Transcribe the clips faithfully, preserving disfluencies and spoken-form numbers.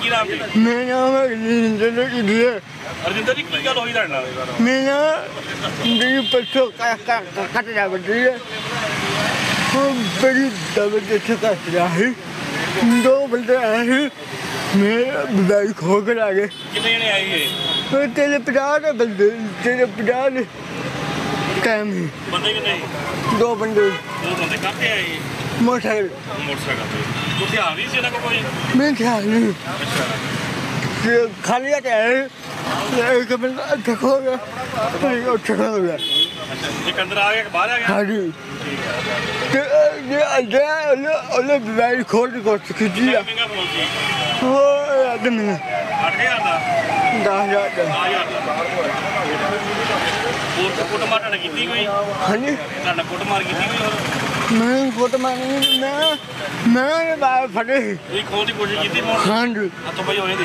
ਕੀ ਨਾਮ ਜੀ? ਮੇਰਾ ਨਾਮ ਹੈ ਰਜਿੰਦਰ ਜੀ। ਰਜਿੰਦਰ ਜੀ ਕੀ ਗੱਲ ਹੋਈ ਤੁਹਾਡੇ ਨਾਲ? ਮੇਰਾ ਮੇਰੀ ਪਰਸੋਂ ਕੱਟ ਜਾ ਬੱਜੀ ਹੈ, ਉਹ ਬੜੀ ਦਰਦ ਇੱਥੇ ਕੱਟ ਰਿਹਾ ਸੀ। ਦੋ ਬੰਦੇ ਆਏ ਸੀ, ਮੇਰਾ ਬਾਈਕ ਖੋ ਕੇ ਆ ਗਏ। ਕਿੰਨੇ ਜਣੇ ਆਏ ਇਹ? ਉਹ ਤੇਰੇ ਪੰਜਾਹ ਦੇ ਬੰਦੇ, ਤੇਰੇ ਪੰਜਾਹ ਦੇ ਟਾਈਮ ਸੀ। ਬੰਦੇ ਕਿੰਨੇ? ਦੋ ਬੰਦੇ। ਦੋ ਬੰਦੇ ਕਾਹਤੇ ਆਏ? ਮੋਟਰਸਾਈਕਲ ਮੋਟਰਸਾਈਕਲ ਤੇ। ਤੁਸੀਂ ਆ ਵੀ ਸੀ ਇਹਨਾਂ ਕੋਲ ਕੋਈ? ਮੈਂ ਖਿਆਲ ਨਹੀਂ ਅੱਛਾ ਕਿ ਖਾਲੀ ਆ ਕੇ ਆਏ। ਇੱਕ ਬੰਦਾ ਇੱਥੇ ਖੋ ਗਿਆ, ਇੱਕ ਉੱਥੇ ਖੋ ਗਿਆ। ਅੱਛਾ ਇੱਕ ਅੰਦਰ ਆ ਗਿਆ, ਬਾਹਰ ਆ ਗਿਆ? ਹਾਂਜੀ ਤੇ ਜੇ ਅੱਗੇ ਉਹਨੇ ਉਹਨੇ ਬਾਈਕ ਖੋਲ ਕੇ ਕੋਸ਼ਿਸ਼ ਕੀਤੀ ਆ। ਮਹਿੰਗਾ ਫੋਨ ਸੀ? ਉਹ ਆਦਮੀ ਅੱਠ ਹਜ਼ਾਰ ਦਾ? ਦਸ ਹਜ਼ਾਰ ਦਾ। ਦਸ ਹਜ਼ਾਰ ਦਾ। ਹੋਰ ਤਾਂ ਕੁੱਟ ਮਾਰ ਕੀਤੀ ਕੋਈ? ਹਾਂਜੀ ਤੁਹਾਡਾ ਕੁੱਟ ਮਾਰ ਕੀਤੀ ਕੋਈ ਹੋਰ? ਮੈਂ ਫੋਟੋ ਮਾਰੀ, ਮੈਂ ਮੈਂ ਬਾਹਰ ਫੜੇ। ਤੁਸੀਂ ਖੋਲ ਦੀ ਕੋਸ਼ਿਸ਼ ਕੀਤੀ ਫੋਨ? ਹਾਂਜੀ ਹੱਥੋਂ ਪਈ ਹੋਏ ਦੀ?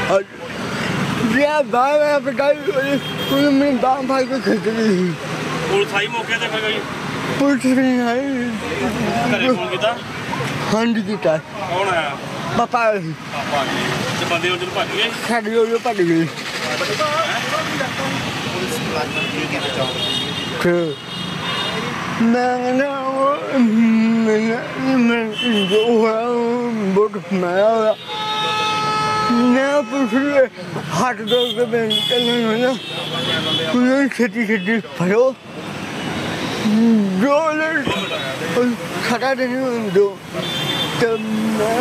ਜੇ ਬਾਹਰ ਆ ਪਟਾਈ ਉਹਨੇ ਮੈਨੂੰ ਬਾਹਰ ਫੜ ਕੇ ਖਿੱਚ ਲਈ। ਪੁਲਿਸ ਆਈ ਮੌਕੇ ਤੇ ਫਿਰ ਕੋਈ? ਪੁਲਿਸ ਨਹੀਂ ਆਈ। ਘਰੇ ਫੋਨ ਕੀਤਾ? ਹਾਂਜੀ ਕੀਤਾ। ਕੌਣ ਆਇਆ? ਪਾਪਾ ਪਾਪਾ ਜੀ। ਤੇ ਬੰਦੇ ਉਧਰ ਭੱਜ ਗਏ? ਸਾਡੀ ਉਹ ਭੱਜ ਗਈ। ਮੈਂ ਨਾ ਉਹ ਮੈਂ ਜੋ ਹੋਇਆ ਬਹੁਤ ਮਾਇਆ ਹੋਇਆ। ਮੈਂ ਪੁੱਛ ਲਿਆ ਹੱਥ ਦੋ ਕੇ ਮੈਂ ਚੱਲਣ ਹੋਇਆ। ਉਹਨਾਂ ਛੇਤੀ ਛੇਤੀ ਫੜੋ ਜੋ ਖੜਾ ਨਹੀਂ ਦੋ ਤੇ ਮੈਂ।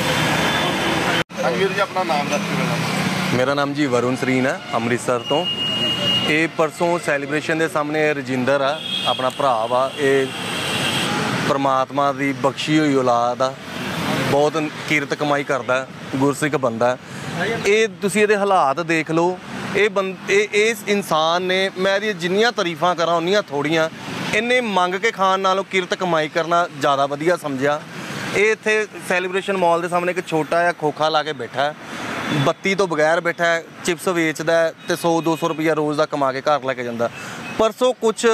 ਵੀਰ ਜੀ ਆਪਣਾ ਨਾਮ ਦੱਸ ਦਿਓ। ਮੇਰਾ ਨਾਮ ਜੀ ਵਰੁਣ ਸਰੀਨ ਹੈ, ਅੰਮ੍ਰਿਤਸਰ ਤੋਂ। ਇਹ ਪਰਸੋਂ ਸੈਲੀਬ੍ਰੇਸ਼ਨ ਦੇ ਸਾਹਮਣੇ ਰਜਿੰਦਰ ਆ, ਆਪਣਾ ਭਰਾ ਵਾ। ਇਹ ਪਰਮਾਤਮਾ ਦੀ ਬਖਸ਼ੀ ਹੋਈ ਔਲਾਦ ਆ, ਬਹੁਤ ਕਿਰਤ ਕਮਾਈ ਕਰਦਾ, ਗੁਰਸਿੱਖ ਬੰਦਾ। ਇਹ ਤੁਸੀਂ ਇਹਦੇ ਹਾਲਾਤ ਦੇਖ ਲਓ। ਇਹ ਬੰਦ ਇਹ ਇਸ ਇਨਸਾਨ ਨੇ, ਮੈਂ ਇਹਦੀਆਂ ਜਿੰਨੀਆਂ ਤਾਰੀਫਾਂ ਕਰਾਂ ਉਨੀਆਂ ਥੋੜ੍ਹੀਆਂ। ਇਹਨੇ ਮੰਗ ਕੇ ਖਾਣ ਨਾਲੋਂ ਕਿਰਤ ਕਮਾਈ ਕਰਨਾ ਜ਼ਿਆਦਾ ਵਧੀਆ ਸਮਝਿਆ। ਇਹ ਇੱਥੇ ਸੈਲੀਬ੍ਰੇਸ਼ਨ ਮਾਲ ਦੇ ਸਾਹਮਣੇ ਇੱਕ ਛੋਟਾ ਜਿਹਾ ਖੋਖਾ ਲਾ ਕੇ ਬੈਠਾ, ਬੱਤੀ ਤੋਂ ਬਗੈਰ ਬੈਠਾ, ਚਿਪਸ ਵੇਚਦਾ ਅਤੇ ਸੌ ਦੋ ਸੌ ਰੁਪਈਆ ਰੋਜ਼ ਦਾ ਕਮਾ ਕੇ ਘਰ ਲੈ ਕੇ ਜਾਂਦਾ। ਪਰਸੋਂ ਕੁਛ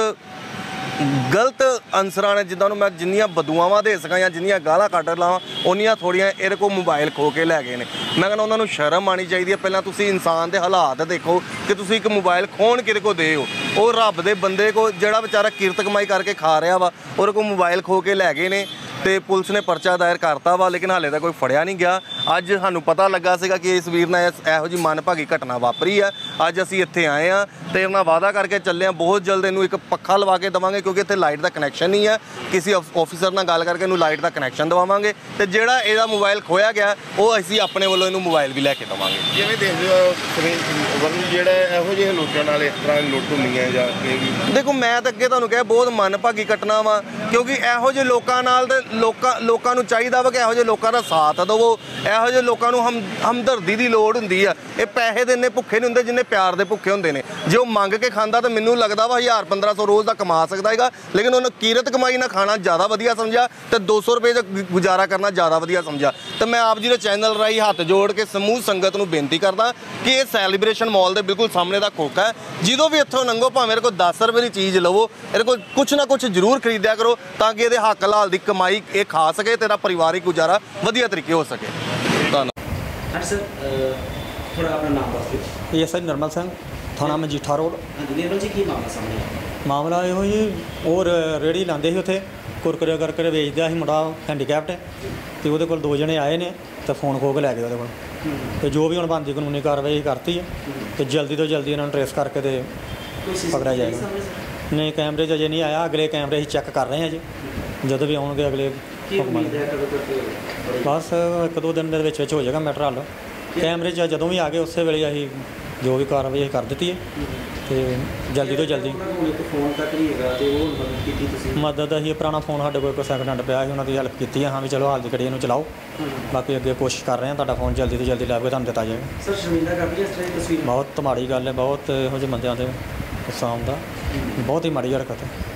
ਗਲਤ ਅਨਸਰਾਂ ਨੇ, ਜਿੱਦਾਂ ਨੂੰ ਮੈਂ ਜਿੰਨੀਆਂ ਬਦੂਆਵਾਂ ਦੇ ਸਕਾਂ ਜਾਂ ਜਿੰਨੀਆਂ ਗਾਲਾਂ ਕੱਢ ਲਾਵਾਂ ਉਨੀਆਂ ਥੋੜ੍ਹੀਆਂ, ਇਹਦੇ ਕੋਲ ਮੋਬਾਈਲ ਖੋ ਕੇ ਲੈ ਗਏ ਨੇ। ਮੈਂ ਕਹਿੰਦਾ ਉਹਨਾਂ ਨੂੰ ਸ਼ਰਮ ਆਉਣੀ ਚਾਹੀਦੀ ਹੈ। ਪਹਿਲਾਂ ਤੁਸੀਂ ਇਨਸਾਨ ਦੇ ਹਾਲਾਤ ਦੇਖੋ ਕਿ ਤੁਸੀਂ ਇੱਕ ਮੋਬਾਈਲ ਖੋਹਣ ਕਿਹਦੇ ਕੋਲ ਦੇ ਹੋ। ਉਹ ਰੱਬ ਦੇ ਬੰਦੇ ਕੋਲ, ਜਿਹੜਾ ਵਿਚਾਰਾ ਕਿਰਤ ਕਮਾਈ ਕਰਕੇ ਖਾ ਰਿਹਾ ਵਾ, ਉਹਦੇ ਕੋਲ ਮੋਬਾਈਲ ਖੋ ਕੇ ਲੈ ਗਏ ਨੇ। ਤੇ ਪੁਲਿਸ ਨੇ ਪਰਚਾ ਦਾਇਰ ਕਰਤਾ ਵਾ, ਲੇਕਿਨ ਹਾਲੇ ਤਾਂ ਕੋਈ ਫੜਿਆ ਨਹੀਂ ਗਿਆ। ਅੱਜ ਸਾਨੂੰ ਪਤਾ ਲੱਗਾ ਸੀਗਾ ਕਿ ਇਸ ਵੀਰ ਨਾਲ ਇਹੋ ਜਿਹੀ ਮਨਭਾਗੀ ਘਟਨਾ ਵਾਪਰੀ ਆ। ਅੱਜ ਅਸੀਂ ਇੱਥੇ ਆਏ ਹਾਂ ਤੇ ਇਹਨਾਂ ਵਾਅਦਾ ਕਰਕੇ ਚੱਲੇ ਹਾਂ ਬਹੁਤ ਜਲਦ ਇਹਨੂੰ ਇੱਕ ਪੱਖਾ ਲਵਾ ਕੇ ਦੇਵਾਂਗੇ, ਕਿਉਂਕਿ ਇੱਥੇ ਲਾਈਟ ਦਾ ਕਨੈਕਸ਼ਨ ਨਹੀਂ ਹੈ। ਕਿਸੇ ਆਫਿਸਰ ਨਾਲ ਗੱਲ ਕਰਕੇ ਇਹਨੂੰ ਲਾਈਟ ਦਾ ਕਨੈਕਸ਼ਨ ਦਵਾਵਾਂਗੇ ਤੇ ਜਿਹੜਾ ਇਹਦਾ ਮੋਬਾਈਲ ਖੋਇਆ ਗਿਆ ਉਹ ਅਸੀਂ ਆਪਣੇ ਵੱਲੋਂ ਇਹਨੂੰ ਮੋਬਾਈਲ ਵੀ ਲੈ ਕੇ ਦੇਵਾਂਗੇ। ਜਿਵੇਂ ਦੇਖਦੇ ਹੋ ਵਰੁਣ, ਜਿਹੜਾ ਇਹੋ ਜਿਹੇ ਲੋਕਾਂ ਨਾਲ ਇਸ ਤਰ੍ਹਾਂ ਲੁੱਟ ਹੁੰਦੀਆਂ ਜਾਂ ਦੇਖੋ, ਮੈਂ ਤਾਂ ਅੱਗੇ ਤੁਹਾਨੂੰ ਕਿਹਾ ਬਹੁਤ ਮਨਭਾਗੀ ਘਟਨਾ ਵਾ, ਕਿਉਂਕਿ ਇਹੋ ਜਿਹੇ ਲੋਕਾਂ ਨਾਲ ਤੇ ਲੋਕਾਂ ਲੋਕਾਂ ਨੂੰ ਚਾਹੀਦਾ ਵਾ ਕਿ ਇਹੋ ਜਿਹੇ ਲੋਕਾਂ ਦਾ ਸਾਥ ਦੇਵੋ। ਇਹੋ ਜਿਹੇ ਲੋਕਾਂ ਨੂੰ ਹਮ ਹਮਦਰਦੀ ਦੀ ਲੋੜ ਹੁੰਦੀ ਆ। ਇਹ ਪੈਸੇ ਦੇ ਇੰਨੇ ਭੁੱਖੇ ਨਹੀਂ ਹੁੰਦੇ ਜਿੰਨੇ ਪਿਆਰ ਦੇ ਭੁੱਖੇ ਹੁੰਦੇ ਨੇ। ਜੇ ਉਹ ਮੰਗ ਕੇ ਖਾਂਦਾ ਤਾਂ ਮੈਨੂੰ ਲੱਗਦਾ ਵਾ ਹਜ਼ਾਰ ਪੰਦਰਾਂ ਸੌ ਰੋਜ਼ ਦਾ ਕਮਾ ਸਕਦਾ ਹੈਗਾ, ਲੇਕਿਨ ਉਹਨੂੰ ਕੀਰਤ ਕਮਾਈ ਨਾਲ ਖਾਣਾ ਜ਼ਿਆਦਾ ਵਧੀਆ ਸਮਝਿਆ ਤੇ ਦੋ ਸੌ ਰੁਪਏ ਦਾ ਗੁਜ਼ਾਰਾ ਕਰਨਾ ਜ਼ਿਆਦਾ ਵਧੀਆ ਸਮਝਿਆ। ਤੇ ਮੈਂ ਆਪ ਜੀ ਦੇ ਚੈਨਲ ਰਾਹੀਂ ਹੱਥ ਜੋੜ ਕੇ ਸਮੂਹ ਸੰਗਤ ਨੂੰ ਬੇਨਤੀ ਕਰਦਾ ਕਿ ਇਹ ਸੈਲੀਬ੍ਰੇਸ਼ਨ ਮਾਲ ਦੇ ਬਿਲਕੁਲ ਸਾਹਮਣੇ ਦਾ ਖੋਖਾ ਹੈ। ਜਦੋਂ ਵੀ ਇੱਥੋਂ ਲੰਘੋ, ਭਾਵੇਂ ਮੇਰੇ ਕੋਲ ਦਸ ਰੁਪਏ ਦੀ ਚੀਜ਼ ਲਵੋ, ਇਹਦੇ ਕੋਲ ਕੁਛ ਨਾ ਕੁਛ ਜ਼ਰੂਰ ਖਰੀਦਿਆ ਕਰੋ ਤਾਂ ਕਿ ਇਹਦੇ ਹੱਕ ਹਲਾਲ ਦੀ ਕਮਾਈ ਇਹ ਖਾ ਸਕੇ, ਤੇਰਾ ਪਰਿਵਾਰਿਕ ਗੁਜ਼ਾਰਾ ਵਧੀਆ ਤਰੀਕੇ ਹੋ ਸਕੇ। ਧੰਨਵਾਦ। ਸਰ ਥੋੜਾ ਆਪਣਾ ਨਾਮ ਦੱਸ ਦਿਓ। ਇਹ ਸਰ ਨਰਮਲ ਸਿੰਘ, ਥਾਣਾ ਮਜੀਠਾ ਰੋਡ। ਨਿਰਮਲ ਜੀ ਕੀ ਮਾਮਲਾ ਸਾਹਮਣੇ? ਮਾਮਲਾ ਇਹੋ ਜੀ, ਉਹ ਰੇਹੜੀ ਲਾਉਂਦੇ ਸੀ ਉੱਥੇ, ਕੁਰਕਰੇ ਕਰਕਰੇ ਵੇਚਦਾ ਸੀ ਮੁੰਡਾ ਹੈਂਡੀਕੈਪਟ, ਅਤੇ ਉਹਦੇ ਕੋਲ ਦੋ ਜਣੇ ਆਏ ਨੇ ਅਤੇ ਫੋਨ ਖੋਹ ਕੇ ਲੈ ਗਏ ਉਹਦੇ ਕੋਲ। ਅਤੇ ਜੋ ਵੀ ਹੁਣ ਬਣਦੀ ਕਾਨੂੰਨੀ ਕਾਰਵਾਈ ਕਰਤੀ ਹੈ ਅਤੇ ਜਲਦੀ ਤੋਂ ਜਲਦੀ ਇਹਨਾਂ ਨੂੰ ਟਰੇਸ ਕਰਕੇ ਅਤੇ ਪਕੜਿਆ ਜਾਏਗਾ। ਨਹੀਂ, ਕੈਮਰੇ 'ਚ ਅਜੇ ਨਹੀਂ ਆਇਆ, ਅਗਲੇ ਕੈਮਰੇ ਅਸੀਂ ਚੈੱਕ ਕਰ ਰਹੇ ਹਾਂ ਜੀ, ਜਦੋਂ ਵੀ ਆਉਣਗੇ ਅਗਲੇ ਹੁਕਮਾਂ। ਬਸ ਇੱਕ ਦੋ ਦਿਨ ਦੇ ਵਿੱਚ ਵਿੱਚ ਹੋ ਜਾਏਗਾ ਮੈਟਰ ਹੱਲ। ਕੈਮਰੇ 'ਚ ਜਦੋਂ ਵੀ ਆ ਗਏ ਉਸੇ ਵੇਲੇ ਅਸੀਂ ਜੋ ਵੀ ਕਾਰਵਾਈ ਅਸੀਂ ਕਰ ਦਿੱਤੀ ਹੈ ਅਤੇ ਜਲਦੀ ਤੋਂ ਜਲਦੀ ਫੋਨ ਤੱਕ ਨਹੀਂ ਹੈਗਾ ਅਤੇ ਉਹ ਮਦਦ ਕੀਤੀ ਤੁਸੀਂ? ਮਦਦ ਅਸੀਂ ਪੁਰਾਣਾ ਫੋਨ ਸਾਡੇ ਕੋਲ ਇੱਕ ਸੈਕਿੰਡ ਹੈਂਡ ਪਿਆ ਸੀ, ਉਹਨਾਂ ਦੀ ਹੈਲਪ ਕੀਤੀ ਹੈ। ਹਾਂ ਵੀ ਚਲੋ ਹਾਲ ਦੀ ਘੜੀ ਇਹਨੂੰ ਚਲਾਓ, ਬਾਕੀ ਅੱਗੇ ਕੋਸ਼ਿਸ਼ ਕਰ ਰਹੇ ਹਾਂ ਤੁਹਾਡਾ ਫੋਨ ਜਲਦੀ ਤੋਂ ਜਲਦੀ ਲੱਭ ਕੇ ਤੁਹਾਨੂੰ ਦਿੱਤਾ ਜਾਏਗਾ। ਸਰ ਸ਼ਰਮਿੰਦਾ ਕਰਦੀ ਹੈ ਇਸ ਤਰ੍ਹਾਂ ਦੀ ਤਸਵੀਰ? ਬਹੁਤ ਮਾੜੀ ਗੱਲ ਹੈ, ਬਹੁਤ ਇਹੋ ਜਿਹੇ ਬੰਦਿਆਂ ਦੇ ਗੁੱਸਾ ਆਉਂਦਾ, ਬਹੁਤ ਹੀ ਮਾੜੀ ਹਰਕਤ ਹੈ।